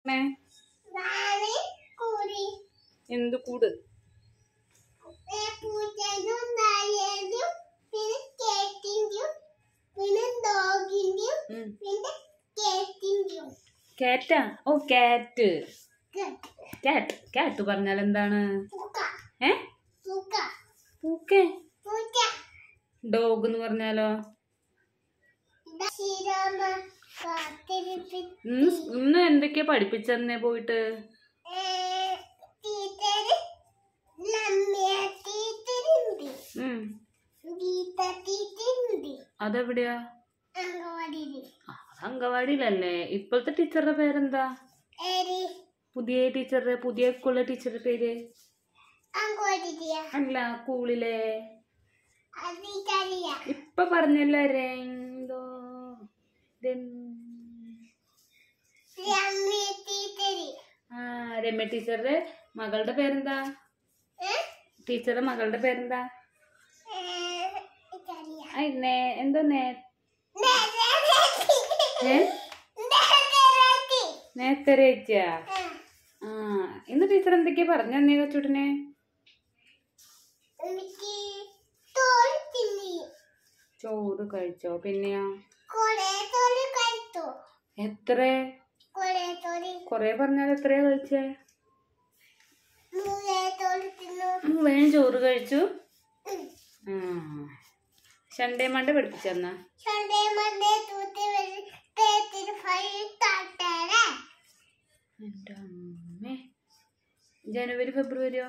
എന്ത് കൂട്? കാറ്റാ? ഓ കാറ്റ്. കാറ്റ് കാറ്റ് പറഞ്ഞാൽ എന്താണ്? പൂക്കെ. ഡോഗ് എന്ന് പറഞ്ഞാലോ? ഇന്ന് എന്തൊക്കെയാ പഠിപ്പിച്ചെന്നേ പോയിട്ട്? അതെവിടെയാ? അംഗവാടിയിലല്ലേ? ഇപ്പോഴത്തെ ടീച്ചറുടെ പേരെന്താ? പുതിയ ടീച്ചറുടെ, പുതിയ സ്കൂളിലെ ടീച്ചറുടെ പേര്? അല്ല, സ്കൂളിലെ ഇപ്പൊ പറഞ്ഞല്ലോ എന്തോ. രമ്യ ടീച്ചറുടെ മകളുടെ പേരെന്താ? ടീച്ചറുടെ മകളുടെ പേരെന്താ? എന്തോ നേത്തരേച്ചാ? ഇന്ന് ടീച്ചർ എന്തൊക്കെയാ പറഞ്ഞേ കൊച്ചുട്ടിനെ? ചോറ് കഴിച്ചോ? പിന്നെയോ? എത്ര? കൊറേ പറഞ്ഞാൽ എത്രയാ കഴിച്ചേ? വേഗം ചോറ് കഴിച്ചു. സൺഡേ മൺഡേ പഠിപ്പിച്ചെന്നാ? എന്റെ അമ്മേ. ജനുവരി ഫെബ്രുവരിയോ?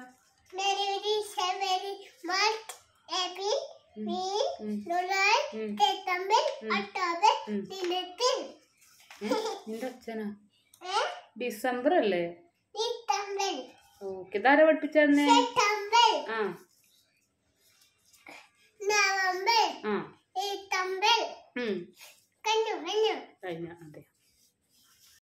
നിന്റെ അച്ഛനാ? ഡിസംബർ അല്ലേ? ഓക്കെ. ഇതാരാ പഠിപ്പിച്ചെന്നേ? കഴിഞ്ഞ അതെ.